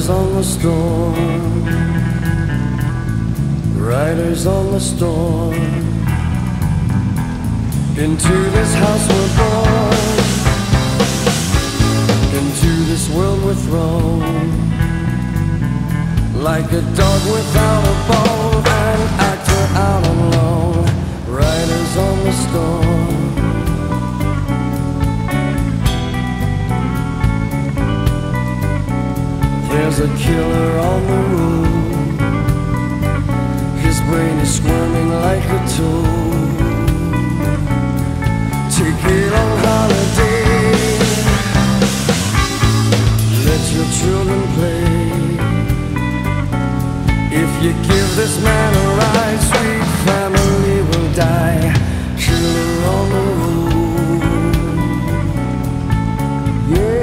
Riders on the storm, riders on the storm. Into this house we're born, into this world we're thrown. Like a dog without a bone, an actor out alone. Riders on the storm. There's a killer on the road. His brain is squirming like a toad. Take it on holiday. Let your children play. If you give this man a ride, sweet family will die. Killer on the road. Yeah.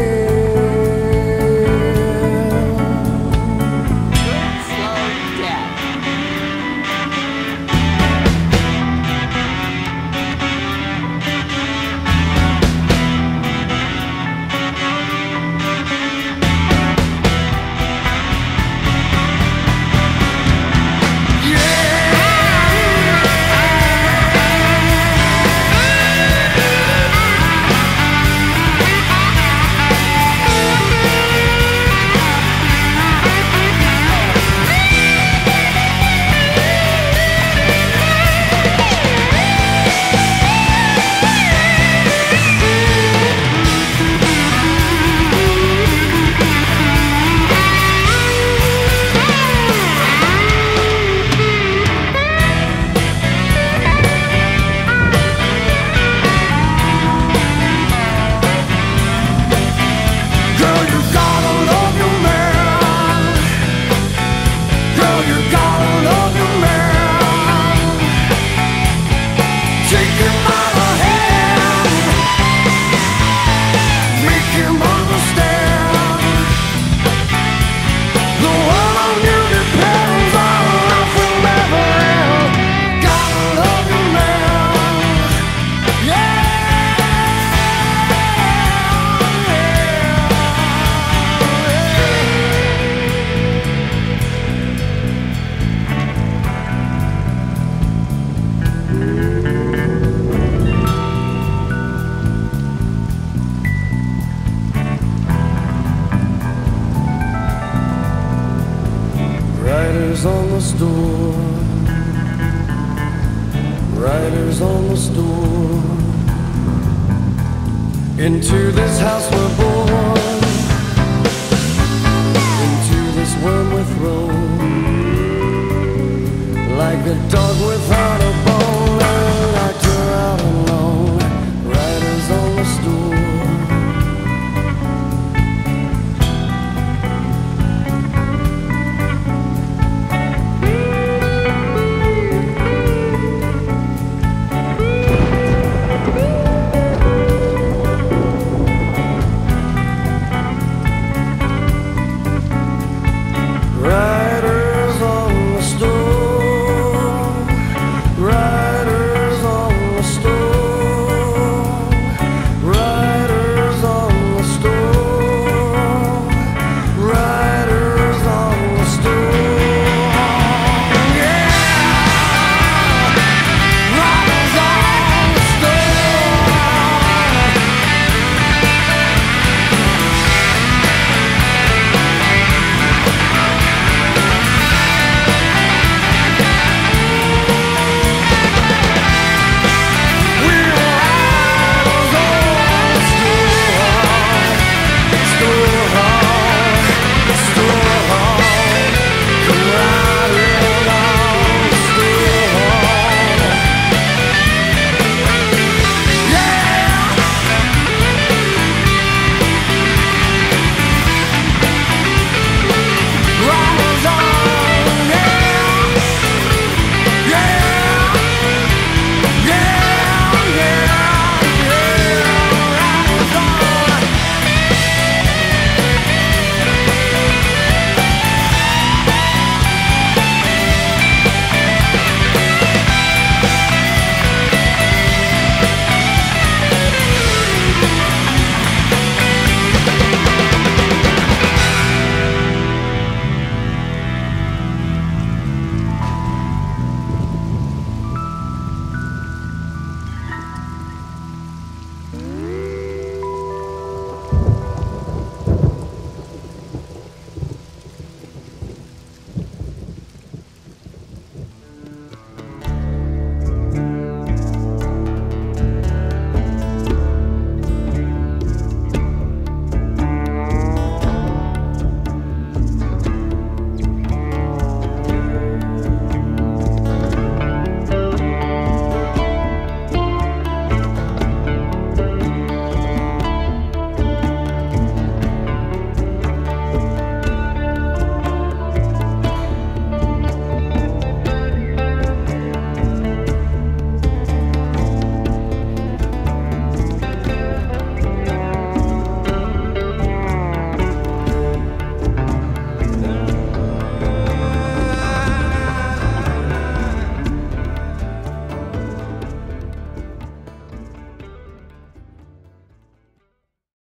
Riders on the storm, riders on the storm. Into this house we're born, into this world we're thrown. Like a dog without